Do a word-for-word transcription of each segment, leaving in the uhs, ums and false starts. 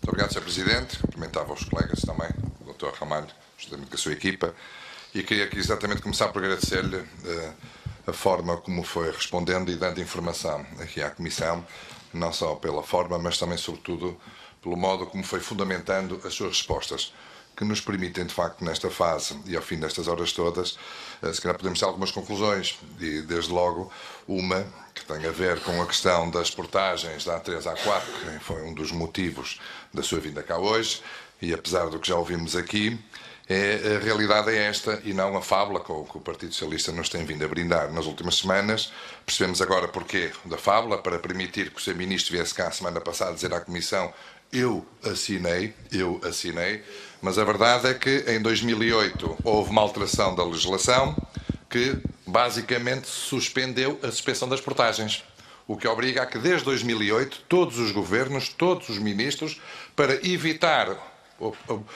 Muito obrigado, senhor Presidente. Cumprimentava os colegas também, o doutor Ramalho, justamente com a sua equipa, e queria aqui exatamente começar por agradecer-lhe uh, a forma como foi respondendo e dando informação aqui à Comissão, não só pela forma, mas também, sobretudo, pelo modo como foi fundamentando as suas respostas, que nos permitem, de facto, nesta fase e ao fim destas horas todas, uh, se calhar podemos ter algumas conclusões, e desde logo uma que tem a ver com a questão das portagens da A três A quatro, que foi um dos motivos da sua vinda cá hoje, e apesar do que já ouvimos aqui, é, a realidade é esta e não a fábula que o, que o Partido Socialista nos tem vindo a brindar nas últimas semanas. Percebemos agora porquê da fábula, para permitir que o senhor Ministro viesse cá a semana passada dizer à Comissão: eu assinei, eu assinei, mas a verdade é que em dois mil e oito houve uma alteração da legislação que basicamente suspendeu a suspensão das portagens, o que obriga a que desde dois mil e oito todos os governos, todos os ministros, para evitar Uh,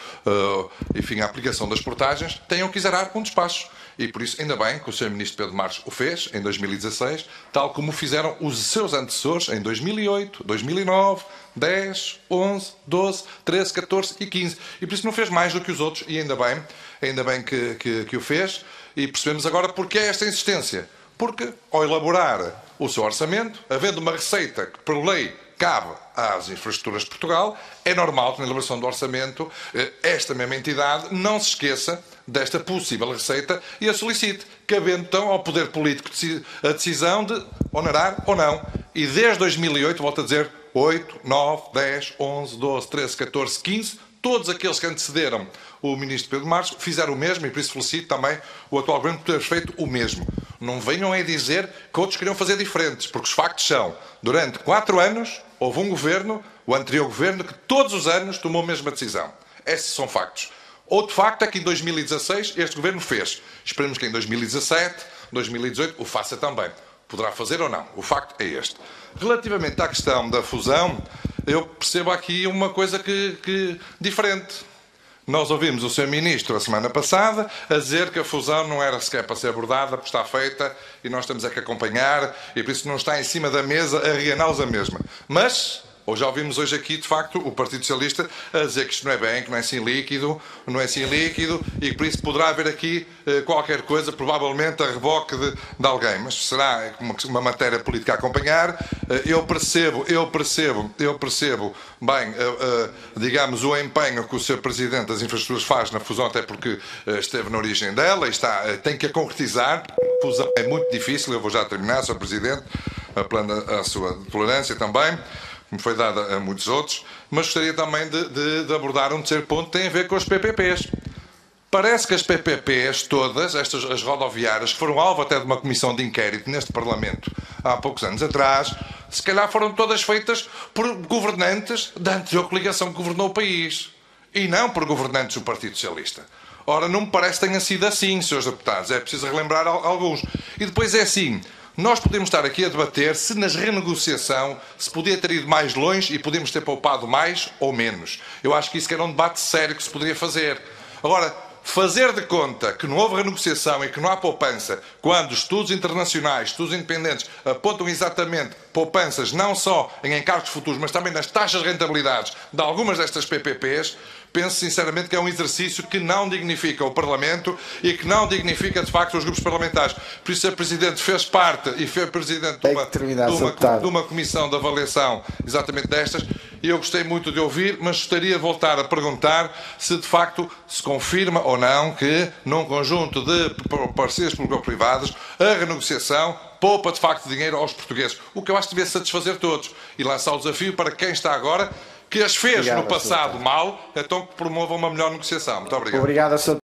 uh, enfim, a aplicação das portagens, tenham que zerar um despacho. E por isso, ainda bem que o senhor Ministro Pedro Marques o fez em dois mil e dezasseis, tal como fizeram os seus antecessores em dois mil e oito, dois mil e nove, dez, onze, doze, treze, catorze e quinze. E por isso não fez mais do que os outros, e ainda bem, ainda bem que, que, que o fez. E percebemos agora porque é esta insistência. Porque, ao elaborar o seu orçamento, havendo uma receita que, por lei, cabe às infraestruturas de Portugal, é normal que na elaboração do orçamento esta mesma entidade não se esqueça desta possível receita e a solicite, cabendo então ao poder político a decisão de onerar ou não. E desde dois mil e oito, volto a dizer, oito, nove, dez, onze, doze, treze, catorze, quinze, todos aqueles que antecederam o Ministro Pedro Marques fizeram o mesmo, e por isso felicito também o atual Governo por ter feito o mesmo. Não venham a dizer que outros queriam fazer diferentes, porque os factos são, durante quatro anos, houve um governo, o anterior governo, que todos os anos tomou a mesma decisão. Esses são factos. Outro facto é que em dois mil e dezasseis este governo fez. Esperemos que em dois mil e dezassete, dois mil e dezoito o faça também. Poderá fazer ou não. O facto é este. Relativamente à questão da fusão, eu percebo aqui uma coisa que, que diferente. Nós ouvimos o senhor Ministro a semana passada a dizer que a fusão não era sequer para ser abordada, porque está feita e nós temos é que acompanhar e por isso não está em cima da mesa a reaná-los a mesma. Mas, ou já ouvimos hoje aqui, de facto, o Partido Socialista a dizer que isto não é bem, que não é assim líquido, não é assim líquido e que por isso poderá haver aqui eh, qualquer coisa, provavelmente a reboque de, de alguém. Mas será uma, uma matéria política a acompanhar. Eh, eu percebo, eu percebo, eu percebo bem, eh, eh, digamos, o empenho que o senhor Presidente das Infraestruturas faz na fusão, até porque eh, esteve na origem dela e está, eh, tem que a concretizar. A fusão é muito difícil, eu vou já terminar, senhor Presidente, apelando à sua tolerância também, como foi dada a muitos outros, mas gostaria também de, de, de abordar um terceiro ponto que tem a ver com as P P Ps. Parece que as P P Ps todas, estas as rodoviárias, que foram alvo até de uma comissão de inquérito neste Parlamento há poucos anos atrás, se calhar foram todas feitas por governantes da anterior coligação que governou o país e não por governantes do Partido Socialista. Ora, não me parece que tenha sido assim, senhores deputados, é preciso relembrar alguns. E depois é assim, nós podemos estar aqui a debater se nas renegociação se podia ter ido mais longe e podemos ter poupado mais ou menos. Eu acho que isso era um debate sério que se poderia fazer. Agora, fazer de conta que não houve renegociação e que não há poupança, quando estudos internacionais, estudos independentes, apontam exatamente poupanças não só em encargos futuros, mas também nas taxas de rentabilidades de algumas destas P P Ps, penso sinceramente que é um exercício que não dignifica o Parlamento e que não dignifica, de facto, os grupos parlamentares. Por isso, a Presidente fez parte e foi Presidente de uma, de uma, de uma comissão de avaliação exatamente destas, e eu gostei muito de ouvir, mas gostaria de voltar a perguntar se, de facto, se confirma ou não que, num conjunto de parcerias público-privadas, a renegociação poupa, de facto, dinheiro aos portugueses. O que eu acho que devia satisfazer todos. E lançar o desafio para quem está agora, que as fez obrigado, no passado mal, então que promova uma melhor negociação. Muito obrigado. Obrigado,